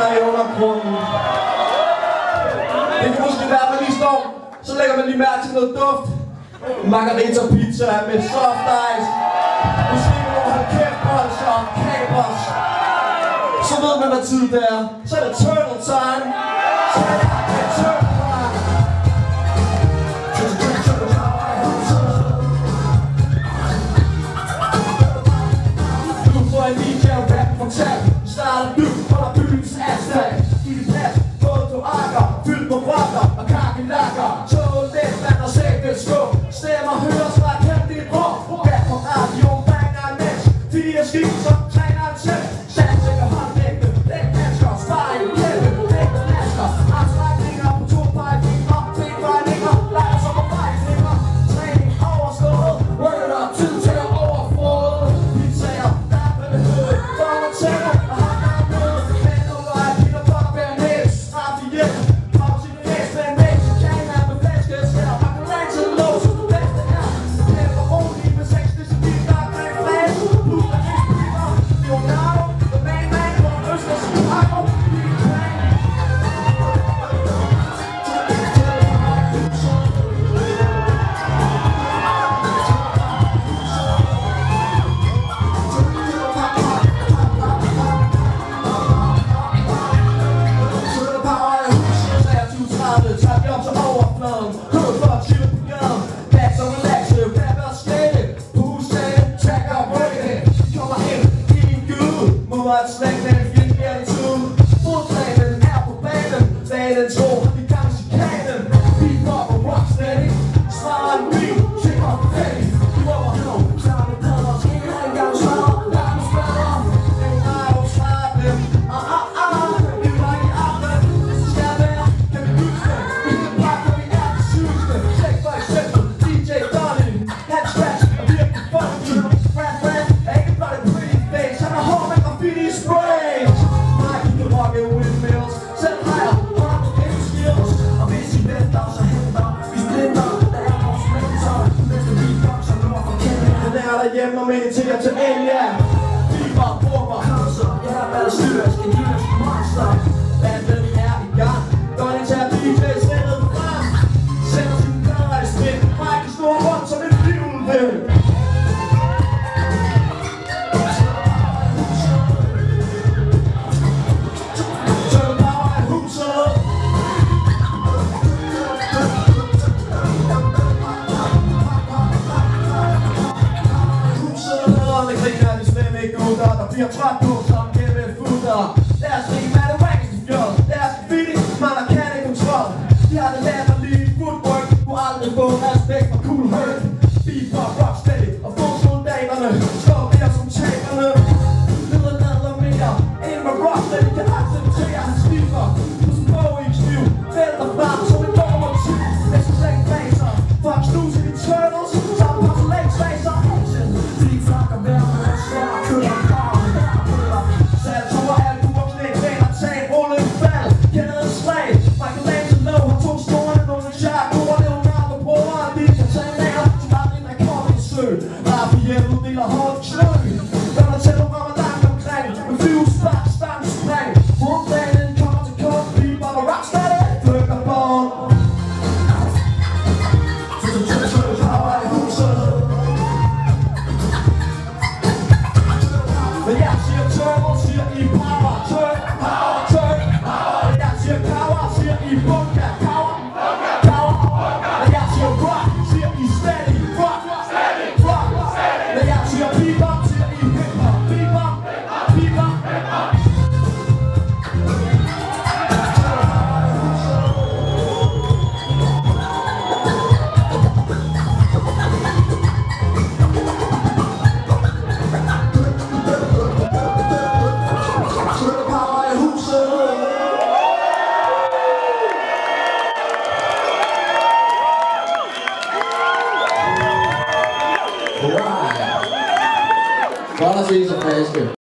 brænder i undergrunden. Det kan måske være, at man lige står, så lægger man lige mærke til noget duft. Margarita pizza med soft ice. Måske nogle halvkæftbolser og kapers. Så ved man, hvad tid det er. Så er det turtle time. Så er det turtle time. Du får en DJ og rap fra tag. Starter du, holder byens asfalt. I dit plads, både du akker, fyldt på rocker og kakelakker. Toget let, vand og sækket skub. Stemmer høres fra et hemmeligt rum. Rap på radioen, banger en mens. 4 skiver som træner en selv. Sandsikker håndlægte, læg mennesker, sparring, kæmpe, lægte masker. Armstrækninger på 2 pegninger, benvejninger, leger som på vejninger. Træning overstået, word up, tid til at overfrode. Pizzaer, dampende, for man tænker, og har navn med. Men nu var jeg helt og bare være næs, straf i hjem. Pause i næs med en mexikaner med flæskeskær. Makarang til lås, det bedste er. Pepper rolig med 6 decibiter, greb flash. Plus af isbiler, Leonardo, the main man, på en østers Chicago. Tager vi op til overfladen. Kød for at chille på gaden. Gas og relaxe, rappe og skate. På husdagen, tagger og rykke. Kommer ind i din gyde. Møder et slægt med en fjendtgernitud. Fodtrænen er på banen. Banen tror, vi kan chikanen. Beatpop og rocksteady. Svarer en bil, sikrer fældig. Du over nu, samme padder. Skiller en gang smadrer, larme smadrer. Det er jo svaret dem. Vi var i armen. Hvis det skal være, kan vi huske det. I den pakke, vi er det sygeste. Tjek for eksempel DJ Darling. Han scratch og virkelig funky. Rap er ikke blot et pretty face. Han er hård med graffiti sprays. Mike, du kan rocke windmills. Selv hejer, hånd på game skills. Og hvis I venter, så henter vi splinter. Der er vores mentor. Næste beatboxer nord for Kenya. Den er derhjemme og mediterer til Elia. Beamer, brummer, houser. Jeg er bare styrisk, en lyrisk monster. Banden er i gang. Donnie tager DJ-sættet frem. Sætter sine plader i spil. Mike snor rundt som en flyvelvind. Turtle power er huset. Huset griner de slemme gutter. Der bliver træt på som gennem futter. Deres rim er det wackeste fjol. Deres graffiti, man har kan i kontrol. De har det lært at lide footwork. Du har aldrig fået respekt for cool hurt. Beatpop, rocksteady og fodsoldaterne. Står der som taberne. Lyder lader mere end med rocksteady kan acceptere hans stifer. På sin bog i stiv, vælter frem som en borgermotiv. Næsten slægt baser, for at knuse de turtles. Sammen porcelænsvaser. Flik flokker hver med en svær køller. Sat over albu og knæk, baner, tab, rulle en fald. Kender en slag, Michael Angelo har 2 store, nogle Chaco og Leonardo brugere. De kan tage nære, de har en rekord i sø. Raphael uddeler hårdt klø. Der er tæt på Ramadan omkring, med flyve, spark, stand, spring. Hovedbanen kommer til kort, beatpop og rocksteady. Flykker bånd. Turtle power i huset. Men jeg siger turtle, siger I power. Turtle power, turtle power. Men jeg siger power, siger I bunga. Power, power. Men jeg siger rock, siger I steady. Rock, rock. Men jeg siger bebop, siger I hip-hop. Bebop, bebop. Turtle power i huset. Godt at se så friske.